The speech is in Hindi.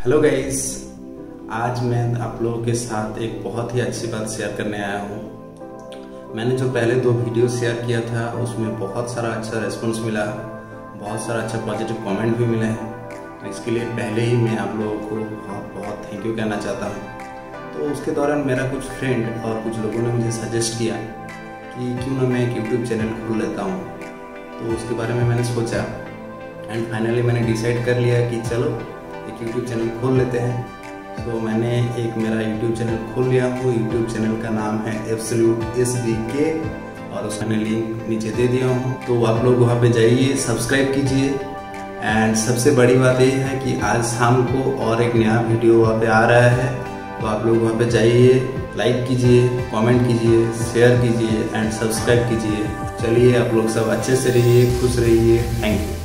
हेलो गाइस, आज मैं आप लोगों के साथ एक बहुत ही अच्छी बात शेयर करने आया हूँ। मैंने जो पहले 2 वीडियो शेयर किया था उसमें बहुत सारा अच्छा रिस्पांस मिला, बहुत सारा अच्छा पॉजिटिव कमेंट भी मिले हैं। तो इसके लिए पहले ही मैं आप लोगों को बहुत बहुत थैंक यू कहना चाहता हूँ। तो उसके दौरान मेरा कुछ फ्रेंड और कुछ लोगों ने मुझे सजेस्ट किया कि क्यों ना मैं एक यूट्यूब चैनल खोल लेता हूँ। तो उसके बारे में मैंने सोचा एंड फाइनली मैंने डिसाइड कर लिया कि चलो एक यूट्यूब चैनल खोल लेते हैं। तो मैंने एक मेरा यूट्यूब चैनल खोल लिया हूँ। यूट्यूब चैनल का नाम है एब्सोल्यूट SBK और उसका मैंने लिंक नीचे दे दिया हूँ। तो आप लोग वहाँ पे जाइए, सब्सक्राइब कीजिए। एंड सबसे बड़ी बात ये है कि आज शाम को और एक नया वीडियो वहाँ पे आ रहा है। तो आप लोग वहाँ पे जाइए, लाइक कीजिए, कमेंट कीजिए, शेयर कीजिए एंड सब्सक्राइब कीजिए। चलिए आप लोग सब अच्छे से रहिए, खुश रहिए। Thank you.